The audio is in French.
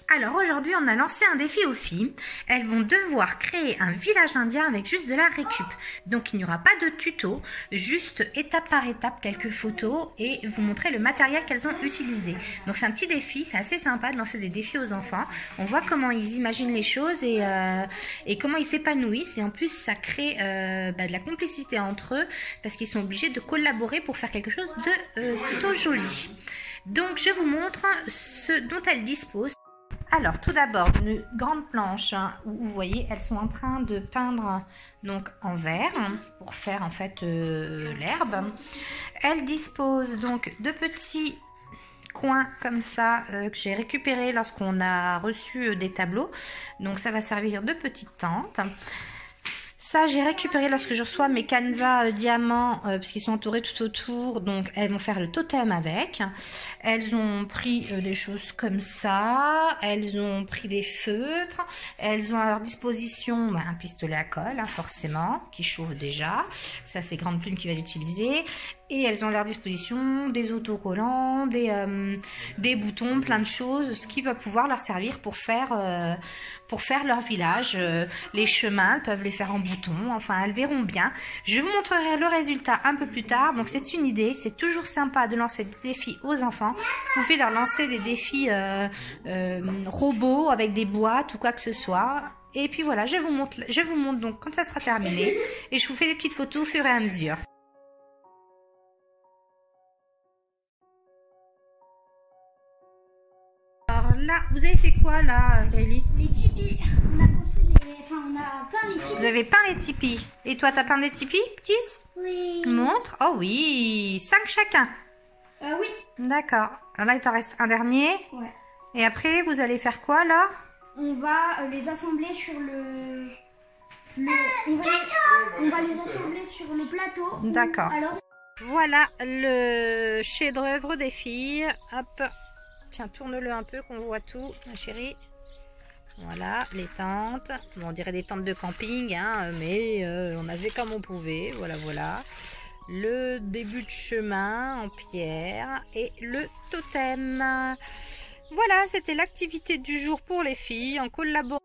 Alors aujourd'hui, on a lancé un défi aux filles. Elles vont devoir créer un village indien avec juste de la récup. Donc il n'y aura pas de tuto, juste étape par étape quelques photos et vous montrer le matériel qu'elles ont utilisé. Donc c'est un petit défi, c'est assez sympa de lancer des défis aux enfants. On voit comment ils imaginent les choses et comment ils s'épanouissent. Et en plus, ça crée de la complicité entre eux parce qu'ils sont obligés de collaborer pour faire quelque chose de plutôt joli. Donc je vous montre ce dont elles disposent. Alors tout d'abord une grande planche où vous voyez elles sont en train de peindre donc en vert pour faire en fait l'herbe. Elles disposent donc de petits coins comme ça que j'ai récupéré lorsqu'on a reçu des tableaux. Donc ça va servir de petite tente. Ça, j'ai récupéré lorsque je reçois mes canevas diamants, parce qu'ils sont entourés tout autour. Donc, elles vont faire le totem avec. Elles ont pris des choses comme ça. Elles ont pris des feutres. Elles ont à leur disposition un pistolet à colle, forcément, qui chauffe déjà. Ça, c'est Grande Plume qui va l'utiliser. Et elles ont à leur disposition des autocollants, des boutons, plein de choses, ce qui va pouvoir leur servir pour faire leur village. Les chemins, elles peuvent les faire en boutons, enfin elles verront bien. Je vous montrerai le résultat un peu plus tard, donc c'est une idée. C'est toujours sympa de lancer des défis aux enfants. Vous pouvez leur lancer des défis robots avec des boîtes ou quoi que ce soit. Et puis voilà, je vous montre donc quand ça sera terminé et je vous fais des petites photos au fur et à mesure. Alors là, vous avez fait quoi là, Kylie? Les tipis. On a construit on a peint les tipis. Vous avez peint les tipis. Et toi, t'as peint des tipis, petits? Oui. Montre. Oh oui, 5 chacun. Oui. D'accord. Alors là, il t'en reste un dernier. Ouais. Et après, vous allez faire quoi là? On va les assembler sur on va les assembler sur le plateau. D'accord. Alors. Voilà le chef-d'œuvre des filles. Hop. Tiens, tourne-le un peu qu'on voit tout, ma chérie. Voilà, les tentes. Bon, on dirait des tentes de camping, mais on a fait comme on pouvait. Voilà, voilà. Le début de chemin en pierre et le totem. Voilà, c'était l'activité du jour pour les filles en collaboration.